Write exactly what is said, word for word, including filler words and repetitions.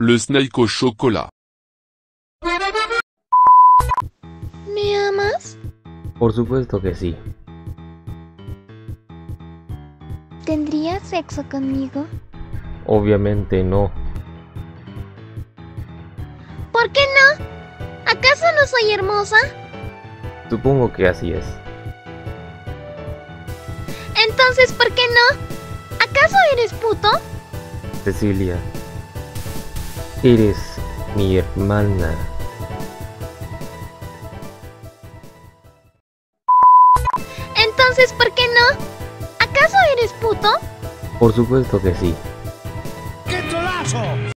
Le Snake au chocolat. ¿Me amas? Por supuesto que sí. ¿Tendrías sexo conmigo? Obviamente no. ¿Por qué no? ¿Acaso no soy hermosa? Supongo que así es. Entonces, ¿por qué no? ¿Acaso eres puto? Cecilia, eres mi hermana. Entonces, ¿por qué no? ¿Acaso eres puto? Por supuesto que sí. ¡Qué golazo!